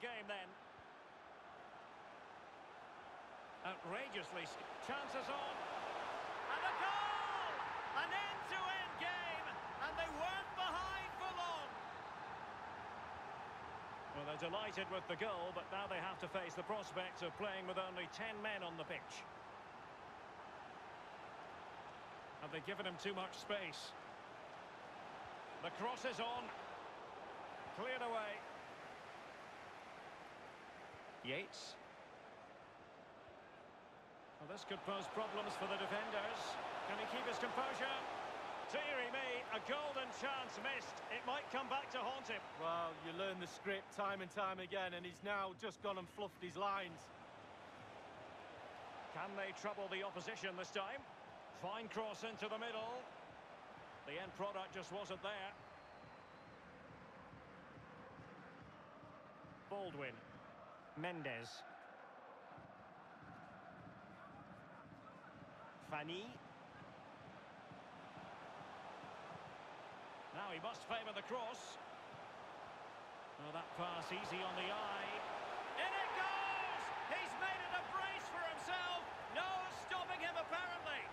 game then. Outrageously, chances on. And a goal! An end-to-end game, and they weren't behind for long. Well, they're delighted with the goal, but now they have to face the prospect of playing with only 10 men on the pitch. Have they given him too much space? The cross is on. Cleared away. Yates. Well, this could pose problems for the defenders. Can he keep his composure? Deary me, a golden chance missed. It might come back to haunt him. Well, you learn the script time and time again, and he's now just gone and fluffed his lines. Can they trouble the opposition this time? Fine cross into the middle. The end product just wasn't there. Baldwin. Mendes. Fanny. Now he must favour the cross. Oh, that pass easy on the eye. In it goes! He's made it a brace for himself. No stopping him, apparently.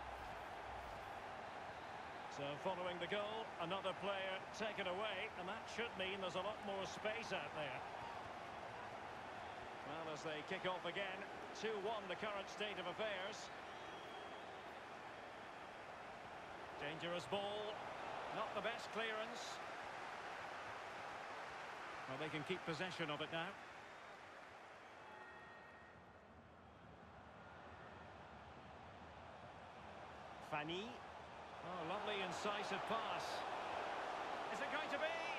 So following the goal, another player taken away, and that should mean there's a lot more space out there. Well, as they kick off again, 2-1 the current state of affairs. Dangerous ball, not the best clearance. Well, they can keep possession of it now. Fanny. Oh, lovely incisive pass. Is it going to be?